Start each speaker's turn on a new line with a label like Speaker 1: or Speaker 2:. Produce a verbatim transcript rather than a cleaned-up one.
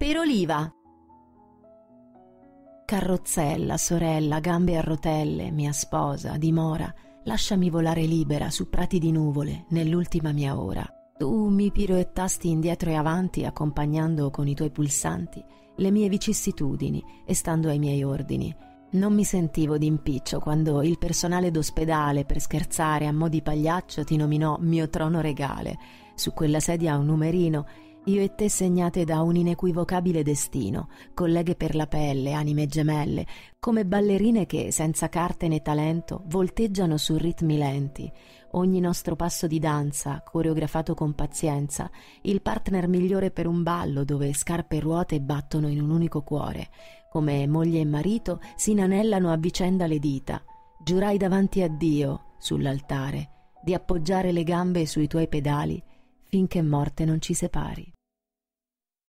Speaker 1: per Oliva. Carrozzella, sorella, gambe a rotelle, mia sposa, dimora, lasciami volare libera su prati di nuvole nell'ultima mia ora. Tu mi piroettasti indietro e avanti accompagnando con i tuoi pulsanti le mie vicissitudini e stando ai miei ordini. Non mi sentivo d'impiccio quando il personale d'ospedale, per scherzare a mo' di pagliaccio, ti nominò mio trono regale. Su quella sedia a un numerino, io e te segnate da un inequivocabile destino, colleghe per la pelle, anime gemelle, come ballerine che, senza carte né talento, volteggiano su ritmi lenti. Ogni nostro passo di danza, coreografato con pazienza, il partner migliore per un ballo dove scarpe e ruote battono in un unico cuore. Come moglie e marito si inanellano a vicenda le dita. Giurai davanti a Dio, sull'altare, di appoggiare le gambe sui tuoi pedali finché morte non ci separi.